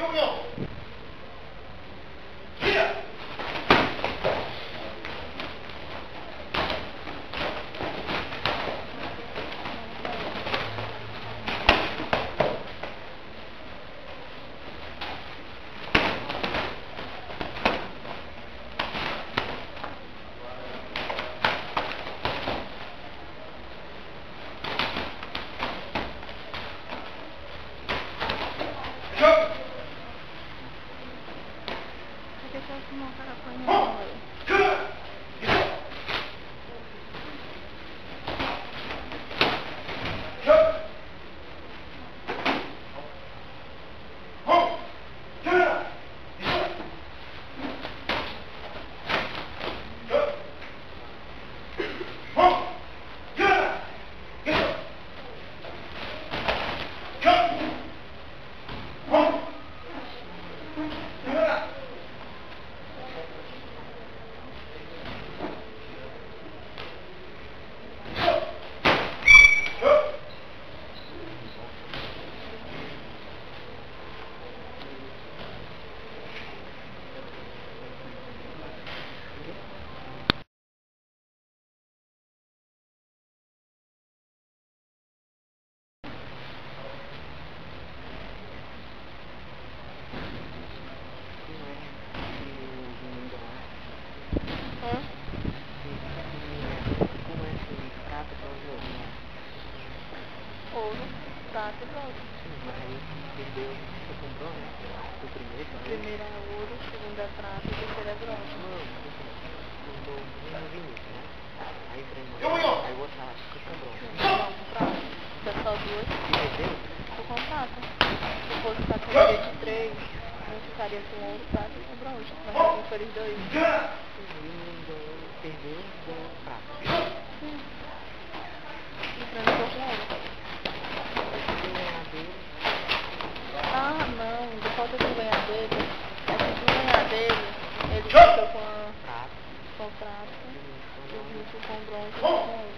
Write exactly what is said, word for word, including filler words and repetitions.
Prata e bronze. Mas aí perdeu, você comprou, né? O primeiro. O primeiro é ouro, o segundo é prata e o terceiro é bronze. Não, mandou um Vinícius, né? Aí prendeu. Aí o outro lá, ficou com bronze. Não, com prata. Foi só duas. E perdeu? Ficou com prata. Se fosse ficar com de três, um ficaria com ouro, prata e com bronze. Mas não foi os dois. E o menino perdeu, deu prata. Sim. E pra mim ficou com ouro. Ah, não, de falta de ganhar dele, a gente não ganhar dele, ele ficou com a, com a prata, e o Vinícius com bronze e com ouro.